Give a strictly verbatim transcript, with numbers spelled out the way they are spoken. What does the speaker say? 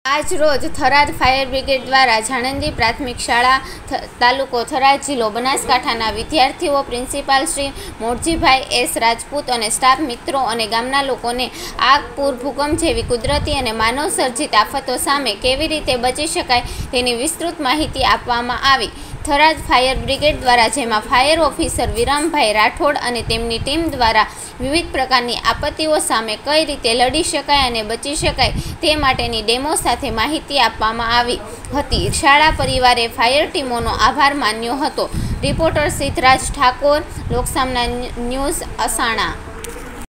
આજ રોજ Tharad fire brigade દ્વારા જાણંદી પ્રાથમિક શાળા તાલુકો થરાદ જિલ્લો બનાસકાંઠાના વિદ્યાર્થીઓ, પ્રિન્સિપાલ શ્રી મોરજીભાઈ એસ રાજપૂત અને સ્ટાફ મિત્રો અને ગામના લોકોને આગ, પૂર, ભૂકંપ જેવી કુદરતી અને માનવ સર્જિત આફતો સામે કેવી રીતે બચી શકાય તેની વિસ્તૃત માહિતી આપવામાં આવી. થરાદ ફાયર બ્રિગેડ દ્વારા, જેમાં ફાયર ઓફિસર વિરામભાઈ રાઠોડ અને તેમની ટીમ દ્વારા વિવિધ પ્રકારની આપત્તિઓ સામે કઈ રીતે લડી શકાય અને બચી શકાય તે માટેની ડેમો સાથે માહિતી આપવામાં આવી હતી. શાળા પરિવારે ફાયર ટીમોનો આભાર માન્યો હતો. Reporter Siddhraj Thakor, Loksamna news, Asana.